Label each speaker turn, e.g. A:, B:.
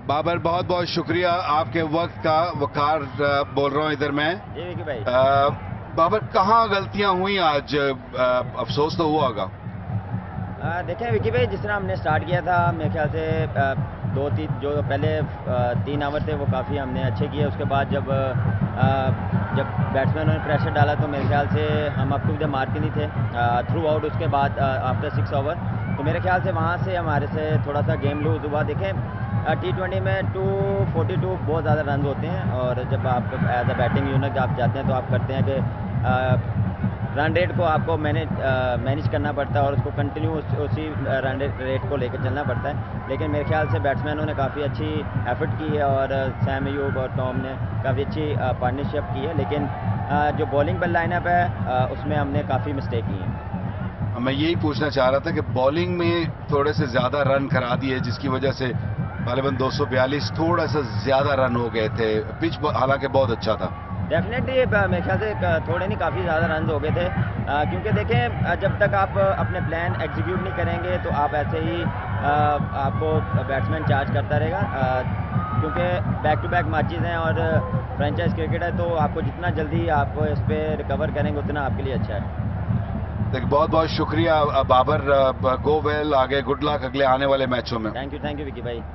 A: बाबर, बहुत बहुत शुक्रिया आपके वक्त का। वकार बोल रहा हूँ इधर मैं।
B: जी विकी भाई।
A: बाबर, कहाँ गलतियां हुई आज? अफसोस तो हुआ होगा।
B: देखें विकी भाई, जिस तरह हमने स्टार्ट किया था मेरे ख्याल से दो तीन जो पहले 3 ओवर थे वो काफ़ी हमने अच्छे किए। उसके बाद जब बैट्समैनों ने प्रेशर डाला तो मेरे ख्याल से हम अप टू द मार्क ही नहीं थे थ्रू आउट। उसके बाद आफ्टर 6 ओवर तो मेरे ख्याल से वहाँ से हमारे से थोड़ा सा गेम लूज हुआ। देखें T20 में 242 बहुत ज़्यादा रन होते हैं, और जब आप एज अ बैटिंग यूनिट आप जाते हैं तो आप करते हैं कि रन रेट को आपको मैनेज करना पड़ता है और उसको कंटिन्यू उसी रन रेट को लेकर चलना पड़ता है। लेकिन मेरे ख्याल से बैट्समैनों ने काफ़ी अच्छी एफर्ट की है, और सैम अयूब और टॉम ने काफ़ी अच्छी पार्टनरशिप की है। लेकिन जो बॉलिंग पर लाइनअप है उसमें हमने काफ़ी मिस्टेक की है।
A: मैं यही पूछना चाह रहा था कि बॉलिंग में थोड़े से ज्यादा रन करा दिए, जिसकी वजह से गालिबन 242 थोड़ा सा ज्यादा रन हो गए थे। पिच हालांकि बहुत अच्छा था।
B: डेफिनेटली मेरे ख्याल से थोड़े नहीं काफ़ी ज़्यादा रन हो गए थे, क्योंकि देखें जब तक आप अपने प्लान एग्जीक्यूट नहीं करेंगे तो आप ऐसे ही आपको बैट्समैन चार्ज करता रहेगा, क्योंकि बैक टू बैक मैचेस हैं और फ्रेंचाइज क्रिकेट है, तो आपको जितना जल्दी आप इस पर रिकवर करेंगे उतना आपके लिए अच्छा है।
A: देखिए, बहुत बहुत शुक्रिया बाबर। गो वेल, आगे गुड लक अगले आने वाले मैचों में।
B: थैंक यू विकी भाई।